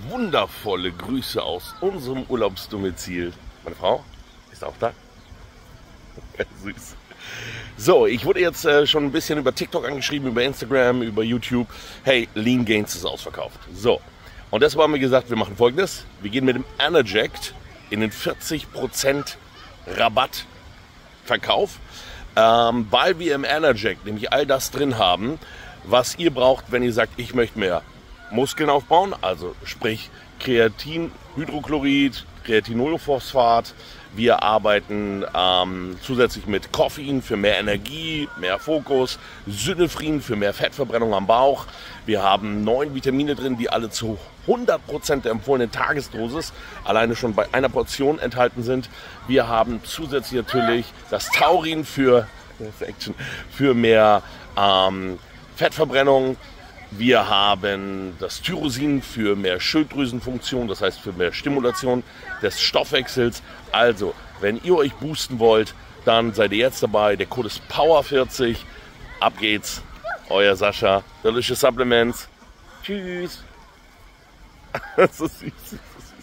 wundervolle Grüße aus unserem Urlaubsdomizil. Meine Frau ist auch da. Süß. So, ich wurde jetzt schon ein bisschen über TikTok angeschrieben, über Instagram, über YouTube. Hey, Lean Gains ist ausverkauft. So, und deshalb haben wir gesagt, wir machen Folgendes. Wir gehen mit dem Enerject in den 40% Rabattverkauf, weil wir im Enerject nämlich all das drin haben, was ihr braucht, wenn ihr sagt, ich möchte mehr Muskeln aufbauen, also sprich Kreatin, Hydrochlorid, Kreatinolphosphat. Wir arbeiten zusätzlich mit Koffein für mehr Energie, mehr Fokus, Synephrine für mehr Fettverbrennung am Bauch. Wir haben 9 Vitamine drin, die alle zu 100% der empfohlenen Tagesdosis alleine schon bei einer Portion enthalten sind. Wir haben zusätzlich natürlich das Taurin für mehr Fettverbrennung. Wir haben das Tyrosin für mehr Schilddrüsenfunktion, das heißt für mehr Stimulation des Stoffwechsels. Also, wenn ihr euch boosten wollt, dann seid ihr jetzt dabei. Der Code ist POWER40. Ab geht's. Euer Sascha. Delicious Supplements. Tschüss. Das ist süß.